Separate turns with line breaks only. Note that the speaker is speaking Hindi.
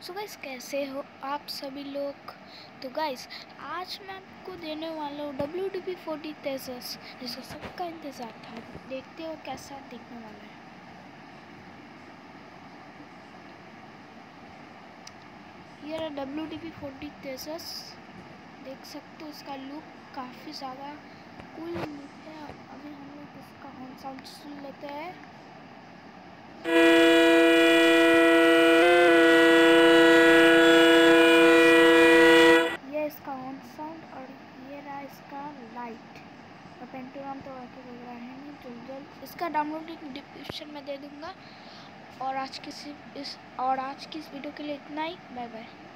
सो गाइस, कैसे हो आप सभी लोग। तो गाइस, आज मैं आपको देने वाला हूँ WDP40 तेजस, जिसका सबका इंतज़ार था। देखते हो कैसा दिखने वाला है। ये रहा WDP40 तेजस। देख सकते हो इसका लुक काफ़ी ज़्यादा कूल लुक है। अभी हम लोग इसका हॉर्न साउंड सुन लेते हैं। ये इसका हॉर्न साउंड और ये रहा इसका लाइट। और पेंटोग्राम तो बाकी वगैरह है नहीं। जल्द इसका डाउनलोड लिंक डिस्क्रिप्शन में दे दूंगा। और आज की इस वीडियो के लिए इतना ही। Bye bye.